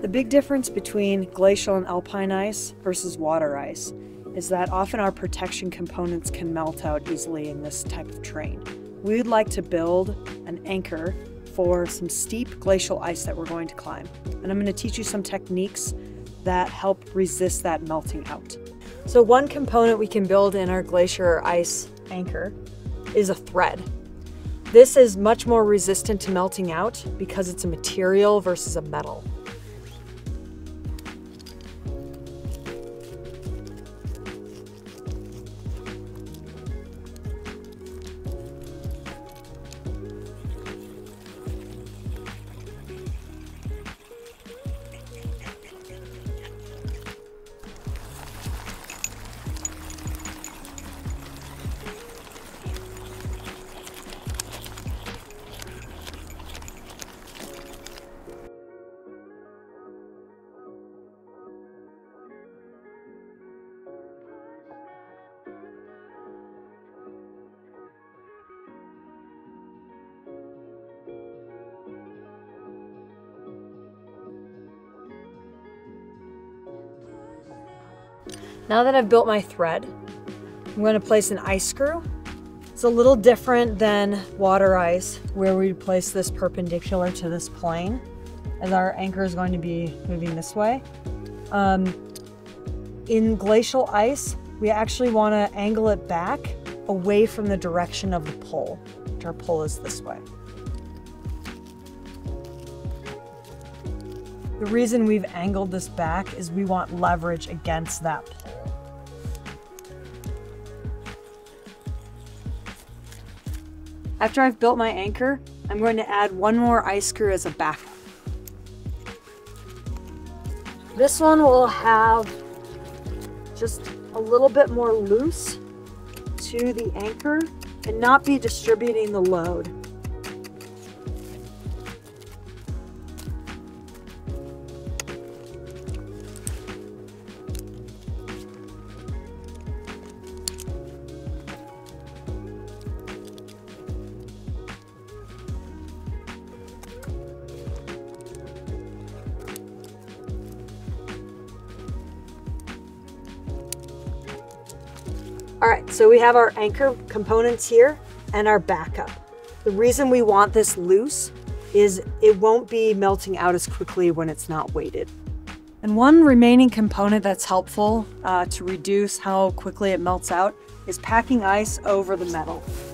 The big difference between glacial and alpine ice versus water ice is that often our protection components can melt out easily in this type of terrain. We would like to build an anchor for some steep glacial ice that we're going to climb. And I'm going to teach you some techniques that help resist that melting out. So one component we can build in our glacier ice anchor is a thread. This is much more resistant to melting out because it's a material versus a metal. Now that I've built my thread, I'm going to place an ice screw. It's a little different than water ice, where we place this perpendicular to this plane, as our anchor is going to be moving this way. In glacial ice, we actually want to angle it back away from the direction of the pull, which our pull is this way. The reason we've angled this back is we want leverage against that pull. After I've built my anchor, I'm going to add one more ice screw as a backup. This one will have just a little bit more loose to the anchor and not be distributing the load. All right, so we have our anchor components here and our backup. The reason we want this loose is it won't be melting out as quickly when it's not weighted. And one remaining component that's helpful to reduce how quickly it melts out is packing ice over the metal.